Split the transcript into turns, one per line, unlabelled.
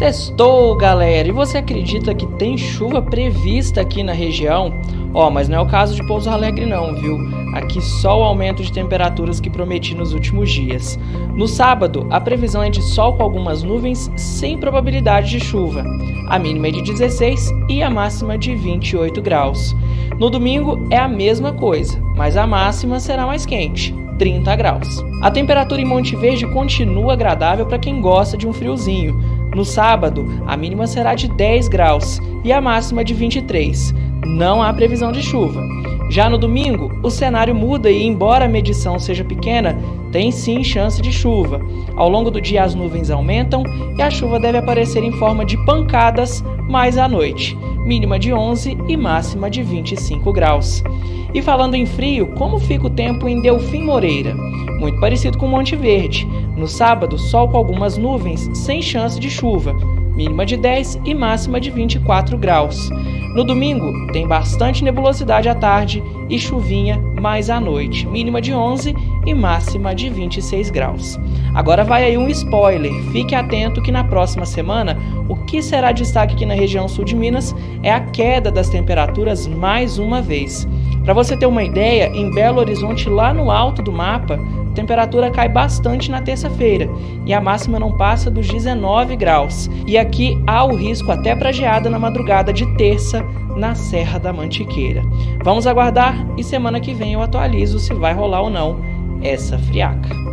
Sextou, galera! E você acredita que tem chuva prevista aqui na região? Mas não é o caso de Pouso Alegre não, viu? Aqui só o aumento de temperaturas que prometi nos últimos dias. No sábado, a previsão é de sol com algumas nuvens sem probabilidade de chuva. A mínima é de 16 e a máxima de 28 graus. No domingo é a mesma coisa, mas a máxima será mais quente, 30 graus. A temperatura em Monte Verde continua agradável para quem gosta de um friozinho. No sábado, a mínima será de 10 graus e a máxima de 23. Não há previsão de chuva. Já no domingo, o cenário muda e, embora a medição seja pequena, tem sim chance de chuva. Ao longo do dia as nuvens aumentam e a chuva deve aparecer em forma de pancadas mais à noite. Mínima de 11 e máxima de 25 graus. E falando em frio, como fica o tempo em Delfim Moreira? Muito parecido com Monte Verde. No sábado, sol com algumas nuvens, sem chance de chuva. Mínima de 10 e máxima de 24 graus. No domingo, tem bastante nebulosidade à tarde e chuvinha mais à noite. Mínima de 11 e máxima de 26 graus. Agora vai aí um spoiler. Fique atento que na próxima semana, o que será destaque aqui na região sul de Minas é a queda das temperaturas mais uma vez. Para você ter uma ideia, em Belo Horizonte, lá no alto do mapa, a temperatura cai bastante na terça-feira e a máxima não passa dos 19 graus. E aqui há o risco até para geada na madrugada de terça na Serra da Mantiqueira. Vamos aguardar e semana que vem eu atualizo se vai rolar ou não essa friaca.